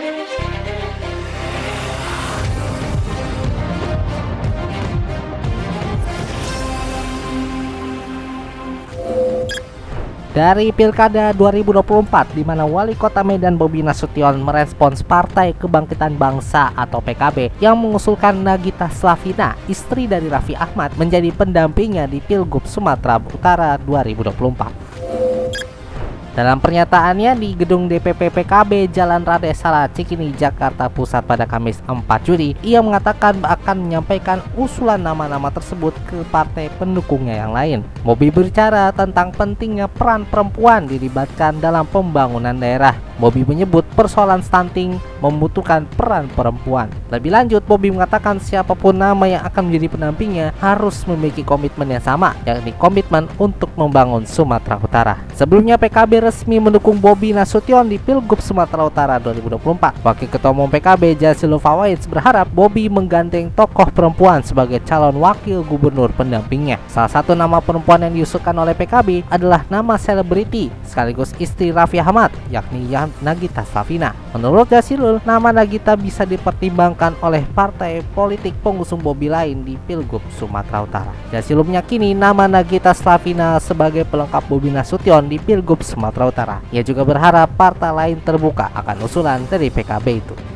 Dari Pilkada 2024, di mana Wali Kota Medan Bobi Nasution merespons Partai Kebangkitan Bangsa atau PKB yang mengusulkan Nagita Slavina, istri dari Raffi Ahmad, menjadi pendampingnya di Pilgub Sumatera Utara 2024. Dalam pernyataannya di gedung DPP PKB Jalan Rade Salah Cikini, Jakarta Pusat pada Kamis 4 Juli, ia mengatakan akan menyampaikan usulan nama-nama tersebut ke partai pendukungnya yang lain. Bobi berbicara tentang pentingnya peran perempuan dilibatkan dalam pembangunan daerah. Bobi menyebut persoalan stunting membutuhkan peran perempuan. Lebih lanjut, Bobi mengatakan siapapun nama yang akan menjadi pendampingnya harus memiliki komitmen yang sama, yakni komitmen untuk membangun Sumatera Utara. Sebelumnya PKB resmi mendukung Bobi Nasution di Pilgub Sumatera Utara 2024. Wakil Ketua Umum PKB Jazilul Fawait berharap Bobi menggandeng tokoh perempuan sebagai calon wakil gubernur pendampingnya. Salah satu nama perempuan yang diusulkan oleh PKB adalah nama selebriti sekaligus istri Raffi Ahmad, yakni Nagita Slavina. Menurut Jazilul, nama Nagita bisa dipertimbangkan oleh partai politik pengusung Bobi lain di Pilgub Sumatera Utara. Jazilul meyakini nama Nagita Slavina sebagai pelengkap Bobi Nasution di Pilgub Sumatera Utara. Ia juga berharap partai lain terbuka akan usulan dari PKB itu.